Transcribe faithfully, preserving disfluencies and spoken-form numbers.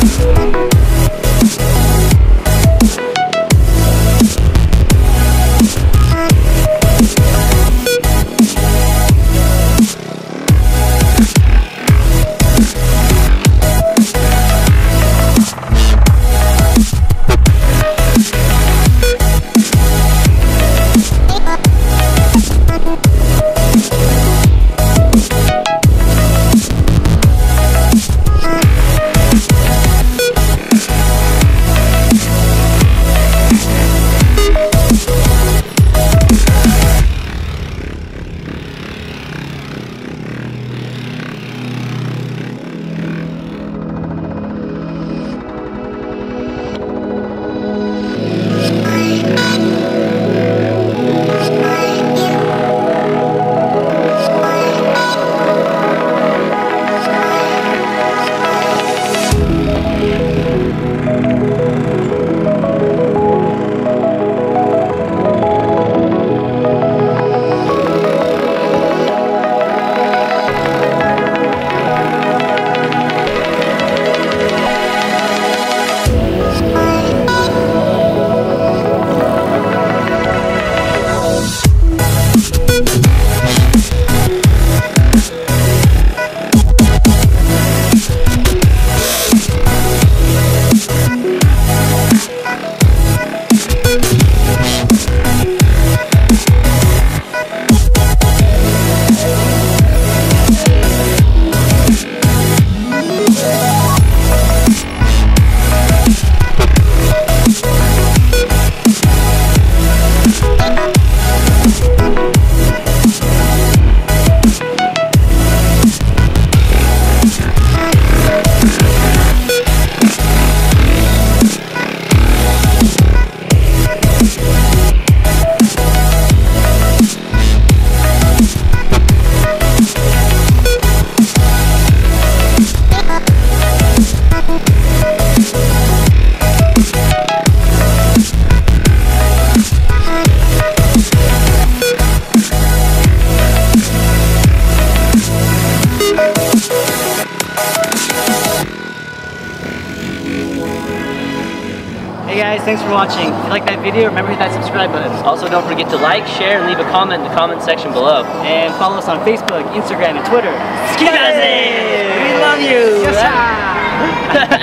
Hey guys, thanks for watching. If you like that video, remember to hit that subscribe button. Also, don't forget to like, share, and leave a comment in the comment section below. And follow us on Facebook, Instagram, and Twitter. Skidaze! We love you! Yes,